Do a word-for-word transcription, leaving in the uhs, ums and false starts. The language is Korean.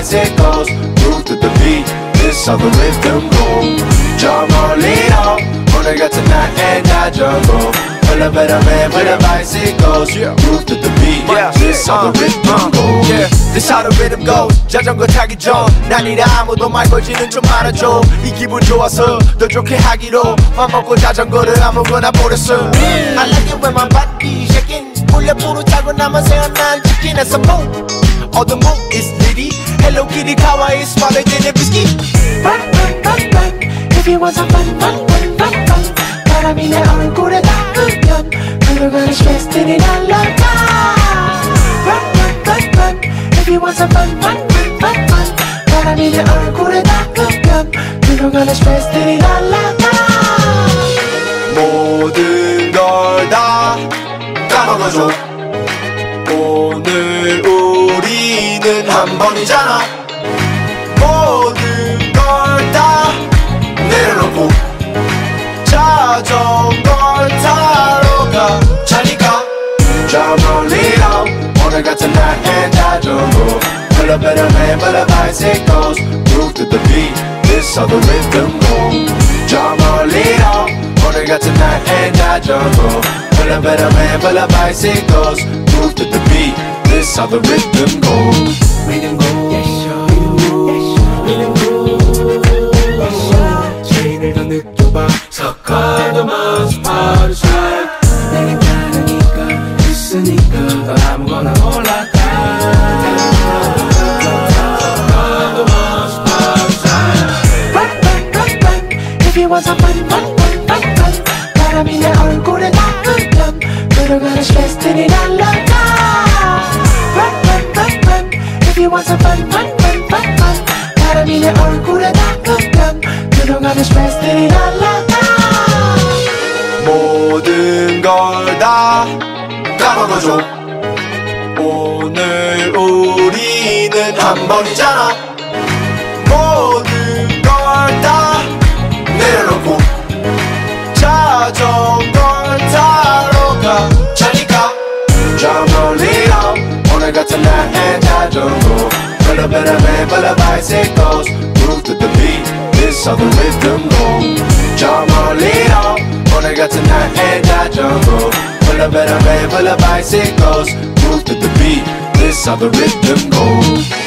bicycles, move to the beat. This how the rhythm goes. 저 멀리로 오늘 같은 날엔 자전거 흘러베라매 with the bicycles, move to the beat. This how the rhythm goes. Yeah, this how the rhythm goes. 자전거 타기 전 난이라 아무도 말 걸지는 좀 말아줘. 이 기분 좋아서 더 좋게 하기로 맘 먹고 자전거를 아무거나 버렸어. I like it when my body shaking. 몰래 부르 타고 나만 세어난 치킨에서 move. All the move is litty. Hello Kitty kawaii smarter than a biscuit. Run, run, run, run. If you want some fun, run, run, run, run. 바람이 내 얼굴에 닿으면 흘러가는 스트레스들이 날아가. Run, run, run, run. If you want some fun, run, run, run, run. 바람이 내 얼굴에 닿으면 흘러가는 스트레스들이 날아가. 모든 걸 다 까먹어줘. 오늘 우리는 한 번이잖아. 모든 걸 다 내려놓고 자전거 타러 가. 자니까 저 멀리로 오늘 같은 날엔 자전거 흘러베라매 with the bicycles, move to the beat. This how the rhythm goes. 저 멀리로 오늘 같은 날엔 자전거 흘러베라매 with the bicycles, move to the beat. This how the rhythm goes. Rhythm goes. Yes, sure. Rhythm goes. Yes, sure. 제일 더 느껴봐. 석화도만 스파르 샤이. 내겐 다르니까 있으니까 더 아무거나 올라가. 석화도만 스파르 샤이. Run, run, run, run. If you want some fun, run, run, run, run. 바람이 내 얼굴에 닿으면 들어가는 스트레스들이 날아가. Run, run, run, run. If you want some fun, run, run, run, run. 바람이 내 얼굴에 닿으면 들어가는 스트레스들이 날아가. 모든 걸 다 까먹어줘. 오늘 우리는 한 번이잖아. 모든 걸 다 내려놓고 자전거 타러 가. 자니까 저 멀리로 오늘 같은 날엔 자전거 흘러베라매 with the bicycles, move to the beat. This how the rhythm goes. 저 멀리로 오늘 같은 날엔 자전거 흘러베라매 with the bicycles, move to the beat. This how the rhythm goes.